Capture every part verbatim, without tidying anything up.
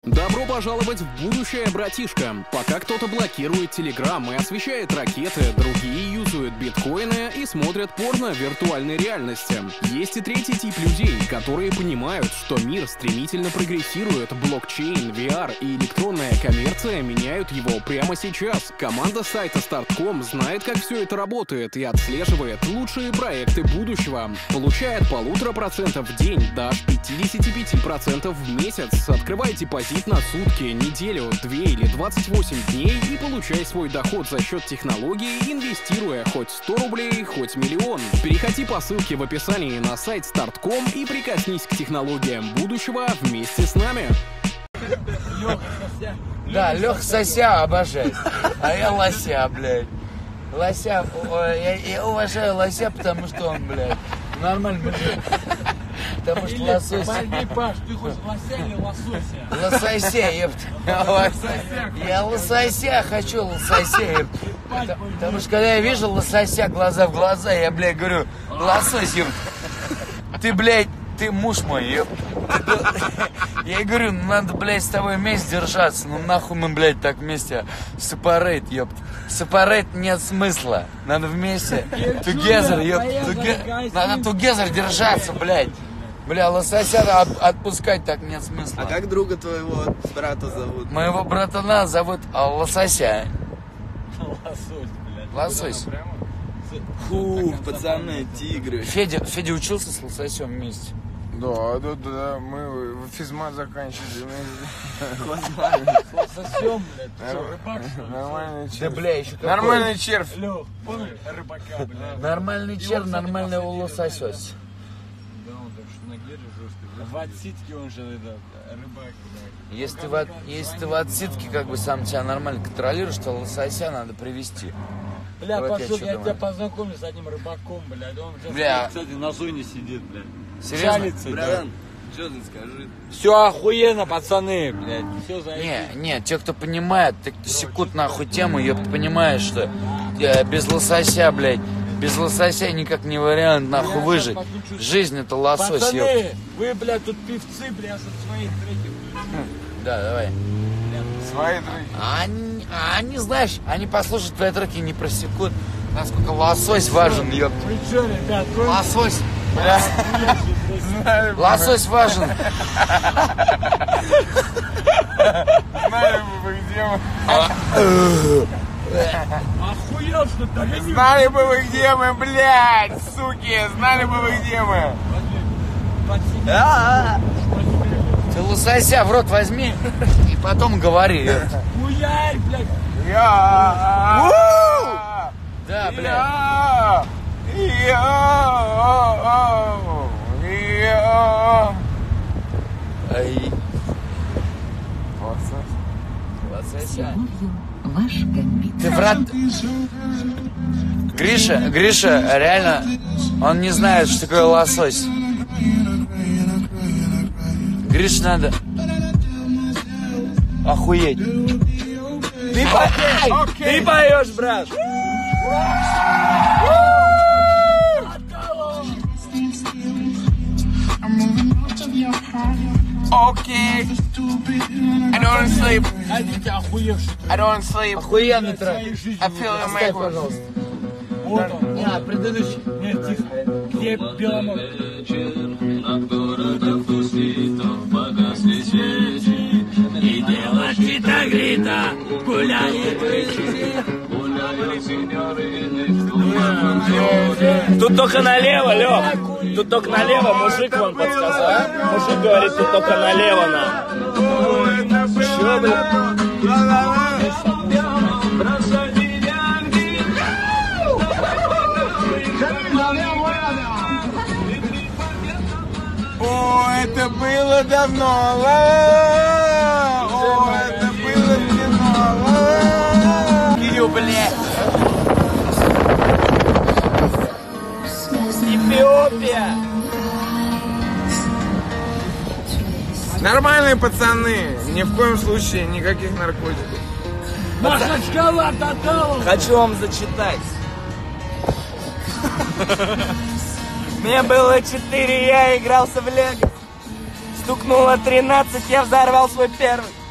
Добро пожаловать в будущее, братишка. Пока кто-то блокирует Телеграм и освещает ракеты, другие юзают биткоины и смотрят порно в виртуальной реальности. Есть и третий тип людей, которые понимают, что мир стремительно прогрессирует, блокчейн, ви ар и электронная коммерция меняют его прямо сейчас. Команда сайта старт точка ком знает, как все это работает и отслеживает лучшие проекты будущего. Получая от полутора процентов в день до пятидесяти пяти процентов в месяц. Открывай депозит на сутки, неделю, две или двадцать восемь дней и получай свой доход за счет технологий, инвестируя хоть сто рублей, хоть миллион. Переходи по ссылке в описании на сайт старт точка ком и прикоснись к технологиям будущего вместе с нами. Да, Леха сося обожает, а я лося, блядь. Лося, я, я уважаю лося, потому что он, блядь, нормальный мужик. Потому что лосось... Пойди, Паш, ты хочешь лося или лосося? Лосося, ёпта. Я лосося хочу, лосося, ёпта. Потому что когда я вижу лосося глаза в глаза, я, блядь, говорю, лосось, ёпта. Ты, блядь, ты муж мой, ёпта. Я говорю, ну надо, блядь, с тобой вместе держаться. Ну нахуй мы, блядь, так вместе. Сепарейт, ёпта. Сепарейт нет смысла. Надо вместе. Together, ёпта. Надо together держаться, блядь. Бля, лосося от, отпускать так нет смысла. А как друга твоего брата зовут? Моего братана зовут лосося. Лосось, блядь. Лосось. Фу, пацаны, тигры. Федя, Федя учился с лососем вместе. Да, да, да, мы физмат заканчивали. С лососем, блядь. Что, рыбак, что ли? Нормальный червь. Да, бля, еще какой? Нормальный червь. Лёх, помнишь рыбака, блядь? Нормальный червь, нормальный лососёс. Да, он так что на гере жесткий. В отсидке он же, это, рыбак, блядь. Если ты, в, от- если ты в отсидке как бы сам себя нормально контролируешь, то лосося надо привести. Бля, Вот я Пашок, чё я думаю. тебя познакомлю с одним рыбаком, блядь. Он сейчас, Бля. кстати, на зоне сидит, блядь. Серьезно? Чалится, Братан, что ты скажи? Все охуенно, пацаны, блядь. Все за Не, не, те, кто понимает, те, кто секут нахуй тему, ёпта, понимаешь, что э, без лосося, блядь, без лосося никак не вариант нахуй выжить. Жизнь это лосось, ёпта. Пацаны, вы, блядь, тут певцы, блядь, со своих треков. Да, давай. Свои треки. А они, а они, знаешь, они послушают твои треки и не просекут, насколько лосось важен, ёпта. Вы чё, ребят, вы... Лосось, Бля, знали бы, лосось важен. знали бы вы, где мы. Охуел, что ли? Да Знали бы вы, где мы, блядь, суки. Знали бы вы, где мы. Ты лосося в рот возьми и потом говори. ёпта. Хуярь, блядь. Я. Да, блядь. Я. Я. Я. Ай. Лосося. Ваш компьютер. Ты врат... Гриша, Гриша, реально, он не знает, что такое лосось. Гриш, надо охуеть. Ты поешь, ты поешь, брат. Okay. I don't sleep. Хотите охуевший. I don't sleep. Охуенный трек. I feel Оставь, amazing. пожалуйста. Вот он. А, предыдущий. Нет, тихо. Где Беломор? И делать грита, гуляет. Тут только налево, Лёх. Тут только налево, мужик вам подсказал. Мужик говорит, тут только налево надо. Чё, блядь? О, это было давно. О, это было давно. Кирилл, блядь. Эфиопия! Нормальные пацаны. Ни в коем случае никаких наркотиков. Наша шкала тотала! Хочу вам зачитать. Мне было четыре, я игрался в лего. Стукнуло тринадцать, я взорвал свой первый.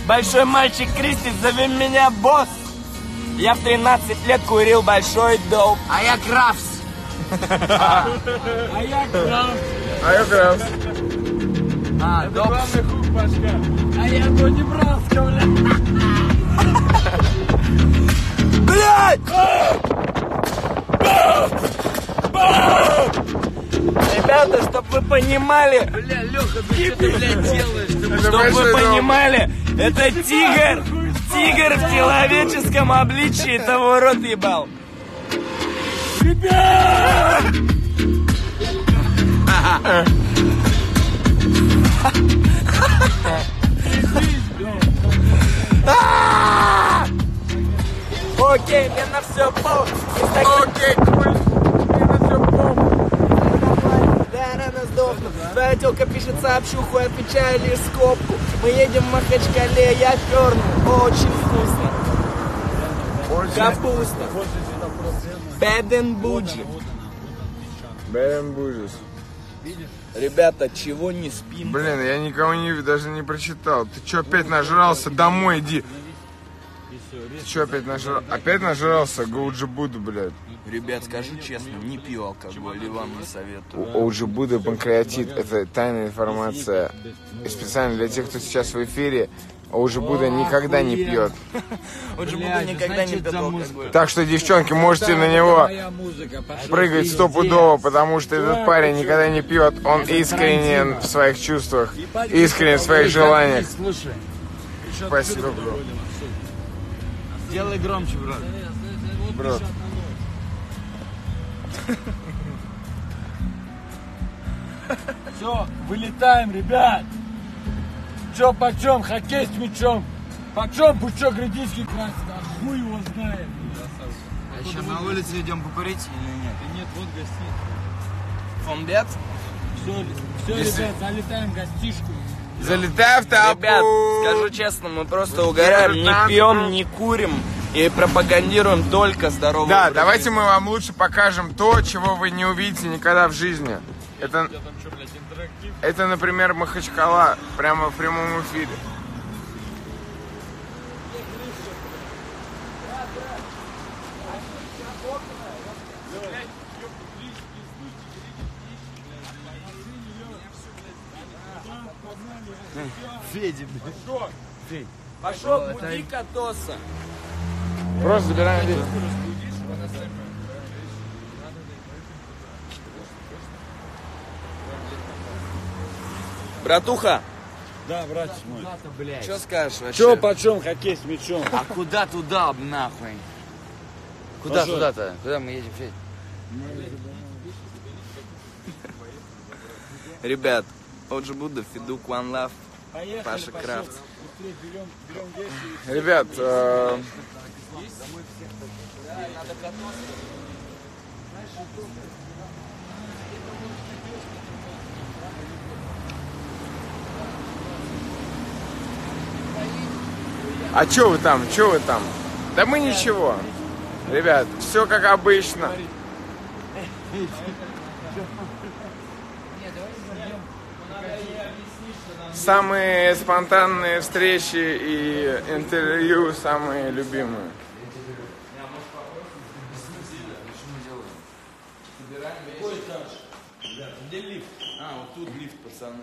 Большой мальчик Кристи, зови меня босс. Я в тринадцать лет курил большой доп. А я Крафс. А я Крафс. А, доп. А я Тони Браско, блядь. Блядь! Ребята, чтоб вы понимали, Бля, Леха, ты что ты, блядь, делаешь? Ты чтоб вы понимали, это тигр, тигр в человеческом обличии, того рот ебал. Ребят! Окей, мне на все пол. Окей, куль. Мне на все пол. Да, рано сдохну. Твоя тёлка пишет сообщуху, отвечаю лишь скобку. Мы едем в Махачкале, я перну. Очень вкусно. Капуста. Беден буджи. Бэм Бужис. Ребята, чего не спим? Блин, я никого не, даже не прочитал. Ты чё опять нажрался? Домой иди. Ты чё опять нажрался? Опять нажрался? Гоуджи Буду, блядь. Ребят, скажу честно, не пью алкоголь и вам не советую. У Оуджи Будды панкреатит – это тайная информация. И специально для тех, кто сейчас в эфире, Оуджи Будда никогда не пьет. Оуджи Будда никогда не пьет алкоголь. Так что, девчонки, можете на него прыгать стопудово, потому что этот парень никогда не пьет. Он искренен в своих чувствах, искренен в своих желаниях. Слушай. Спасибо, бро. Делай громче, брат. Бро. Все, вылетаем, ребят. Че почем, хоккей с мячом. Почем пучок грядинский красит, а хуй его знает. А еще на улице идем покурить или нет? Да нет, вот гостиница. Фонбет? Все, все, ребят, залетаем в гостишку. Залетай в толпу. Ребят, скажу честно, мы просто угораем, не пьем, не курим и пропагандируем только здоровый Да, образ давайте жизни. мы вам лучше покажем то, чего вы не увидите никогда в жизни. Это, это например, Махачкала, прямо в прямом эфире. Федя, блядь. Пошел, буди Катоса. Просто забираем лифт. Братуха, Да, братец мой. что скажешь вообще? Че почем, хоккей с мячом. А куда туда, нахуй? Куда Пошел. туда-то? Куда мы едем, Федь? Ребят, Оуджи Будда, Федук, One Love, Поехали, Паша пошел. Крафт. Быстрее берем, берем вещи. Ребят, э, а чё вы там, чё вы там? Да мы ничего. Ребят, все как обычно. Самые спонтанные встречи и интервью самые любимые. Где лифт? А, вот тут лифт, пацаны.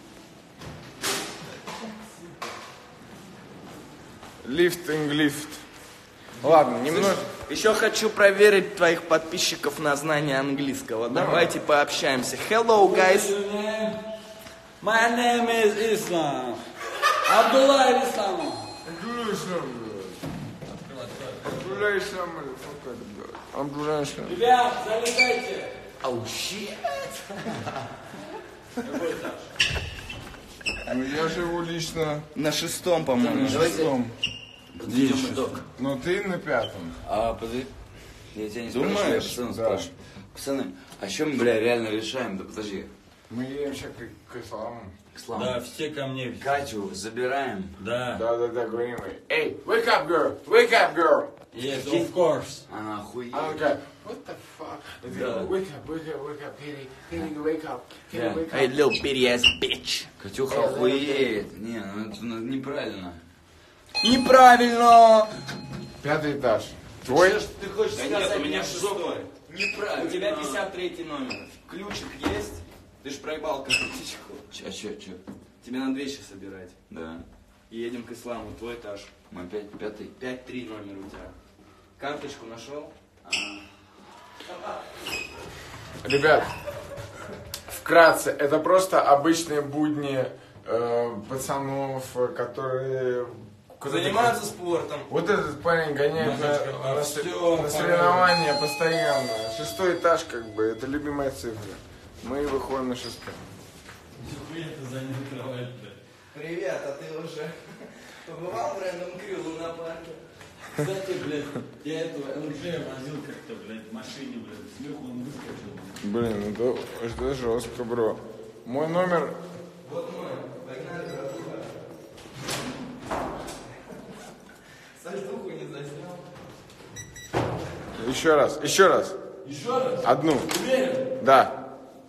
Лифтинг, лифт. Ладно, немного. Еще хочу проверить твоих подписчиков на знание английского. Давайте пообщаемся. Hello, guys. My name is Islam. Абдулла Исламов. Ребят, залетайте. Оу, щит. Ну, я живу лично На шестом, по-моему. на шестом. Подведем итог. Но ты на пятом. А, подожди. Я тебя не Думаешь? спрашиваю, я пацаны Да. спрашиваю. Пацаны, а что мы, бля, реально решаем? Да подожди. Мы едем сейчас к, к исламу. К Исламу. Да, все ко мне. Катю забираем. Да. Да-да-да, говорим мы. Эй, wake up, girl! Wake up, girl! Yes, of course. Она охуеть. Она такая, what the fuck? Да. Wake up, wake up, wake up, Katie. Katie, wake up. Katie, Да. wake Hey, up. little bitty ass bitch. Катюха охуеет. Не, ну это ну, неправильно. Неправильно! Пятый этаж. Твой? Ты хочешь Да сказать, нет, у меня шестой. Неправильно. У тебя пятьдесят третий номер. Ключик есть? Ты ж проебал карточку. Че, че, че? Тебе надо вещи собирать. Да. И едем к исламу, твой этаж. Мы опять пятый. пять три номер у тебя. Карточку нашел? Ребят, вкратце, это просто обычные будни э, пацанов, которые... Занимаются спортом. Вот этот парень гоняет на, на, всё, на соревнования постоянно. Шестой этаж, как бы, это любимая цифра. Мы выходим на шестой. Привет, а ты уже побывал в Рэндом Крю на парке? Кстати, блядь, я этого эл джей возил как-то, блядь, в машине, блядь, сверху он выскочил. Блин, это, это жестко, бро. Мой номер... Вот мой, погнали, братуха. Сальтуху не заснял. Еще раз, еще раз. Еще раз? Одну. Уверен? Да.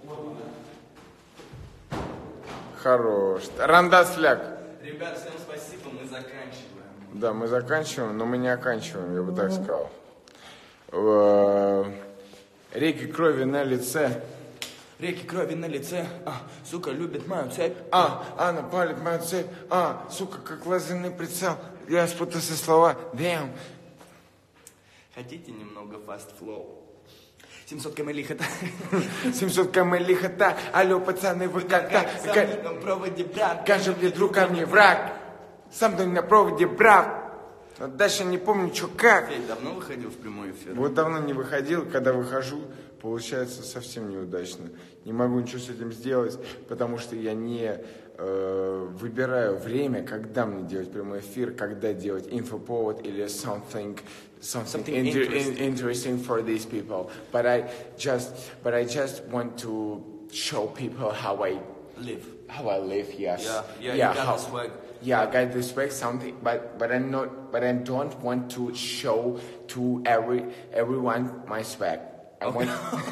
Хорош. Рандасляк. Ребят, всем спасибо, мы заканчиваем. Да, мы заканчиваем, но мы не оканчиваем, я бы так сказал. Э, Реки крови на лице. Реки крови на лице, а, сука любит мою цепь. А, она палит мою цепь. А, сука, как лазерный прицел. Я спутался слова. Damn. Хотите немного fast flow? семьсот км лихота. семьсот км лихота. Алло, пацаны, вы как-то... Как на проводе, брат. Каждый мне друг, ко мне враг. Сам ты на проводе брат. Но дальше не помню, что как. Федь, давно выходил в прямой эфир? Вот давно не выходил, когда выхожу, получается совсем неудачно. Не могу ничего с этим сделать, потому что я не э, выбираю время, когда мне делать прямой эфир, когда делать инфоповод или something, something, Something inter- interesting. in- interesting for these people. But I just, but I just want to show people how I Live. how I live. Yes. Yeah, yeah, you got how- the swag. Yeah, I got this swag something, but but I'm not, but I don't want to show to every everyone my swag. I want,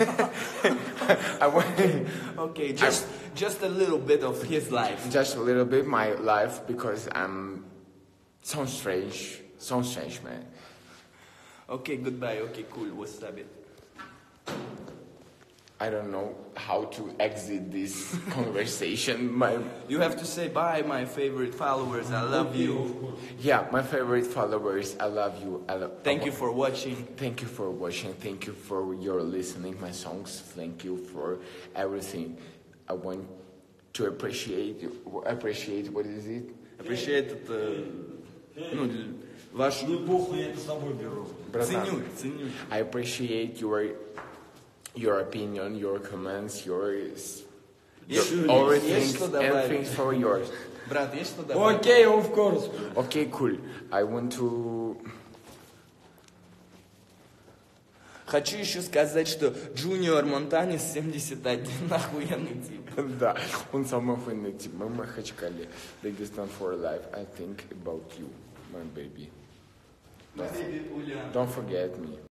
I want Okay, just just a little bit of his life. just a little bit my life because I'm so strange, so strange, man. Okay, goodbye. Okay, cool. What's up, it? I don't know how to exit this conversation. My You have to say bye, my favorite followers. I love you. yeah, my favorite followers. I love you. I love. Thank you for watching. Thank you for watching. Thank you for your listening my songs. Thank you for everything. I want to appreciate you. Appreciate what is it? Appreciate это, ну, ваш... Ну похуй, я это с собой беру. Братан, Ценю, ценю. I appreciate your your opinion, your comments, your, your Есть- everything, есть что добавить? everything for yours. Брат, есть что добавить? Окей, of course. Okay, cool. I want to. Хочу еще сказать, что Джуниор Монтанис семьдесят один охуенный тип. Да, он самый охуенный тип. Мы в Махачкале. Dagestan for life. I think about you, my baby. Baby Ульяна. Don't forget me.